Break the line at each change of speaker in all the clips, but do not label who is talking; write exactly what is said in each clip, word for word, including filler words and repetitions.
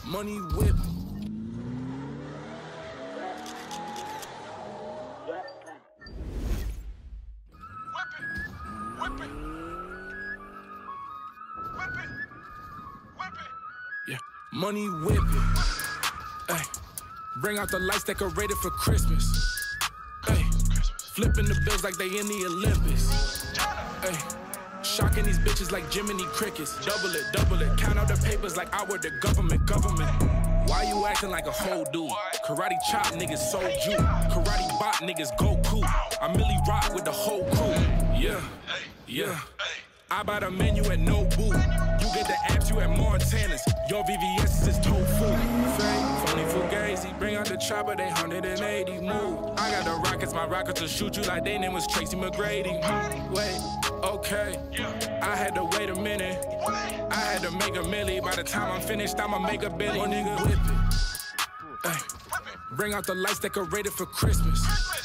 Money whip. Yeah, money whippin'. Ay, bring out the lights decorated for Christmas. Ay, flipping the bills like they in the Olympics. Ay, shocking these bitches like Jiminy Crickets. Double it, double it, count out the papers like I were the government, government. Why you acting like a whole dude? Karate chop niggas so Jew. Karate bot niggas Goku. I Millie rock with the whole crew. Yeah, yeah. I buy the menu at Nobu. You get the apps, you at Montana's. Your V V S is tofu. Fake, phony fugazi. Bring out the chopper, they one hundred eighty move. I got the rockets, my rockets will shoot you like they name was Tracy McGrady. Wait, okay. I had to wait a minute. I had to make a milli. By the time I'm finished, I'ma make a billy. One nigga whip it. Ay, bring out the lights decorated for Christmas.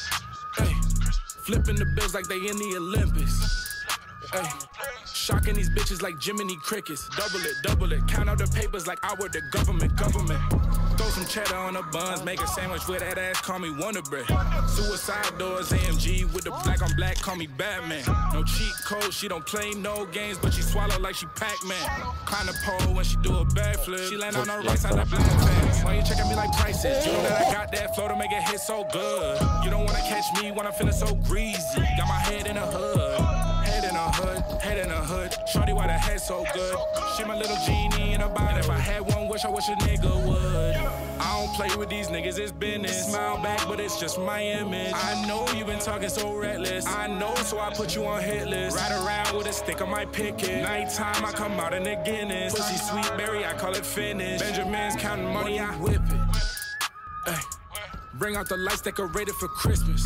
Ay, flipping the bills like they in the Olympics. Ay, shocking these bitches like Jiminy Crickets. Double it, double it, count out the papers like I were the government, government. Throw some cheddar on the buns, make a sandwich with that ass, call me Wonder Bread. Suicide doors, A M G with the black on black, call me Batman. No cheat code, she don't play no games, but she swallow like she Pac-Man. Climb the pole when she do a backflip, she land on her right side of black fans. Why you checking me like prices? You know that I got that flow to make it hit so good. You don't wanna catch me when I'm feeling so greasy. Got my head in the hood. Head in a hood, head in a hood. Shorty, why the head so good? She my little genie in a bottle. If I had one wish, I wish a nigga would. I don't play with these niggas, it's business. Smile back, but it's just my image. I know you been talking so reckless. I know, so I put you on hit list. Ride around with a stick, I might pick it. Nighttime, I come out in the Guinness. Pussy sweet berry, I call it finish. Benjamin's counting money, I whip it. Ay, bring out the lights decorated for Christmas.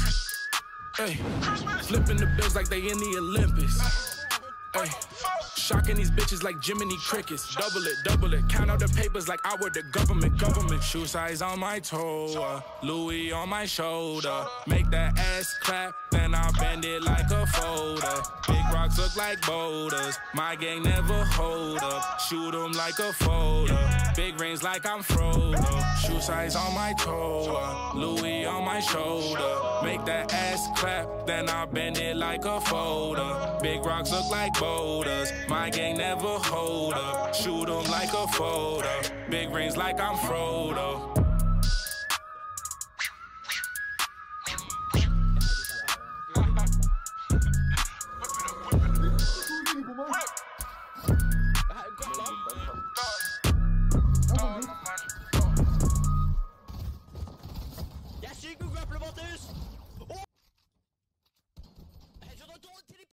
Ay, flipping the bills like they in the Olympics. Ay, shocking these bitches like Jiminy Crickets. Double it, double it, count out the papers like I were the government, government. Shoe size on my toe, uh, Louis on my shoulder. Make that ass clap, then I bend it like a folder. Big rocks look like boulders, my gang never hold up. Shoot them like a folder, big rings like I'm Frodo. Shoe size on my toe, uh, Louis on my shoulder. Make that ass clap, then I bend it like a folder. Big rocks look like boulders, my gang never hold up. Shoot them like a folder, big rings like I'm Frodo.
Jeg er syg med Grapple Waters!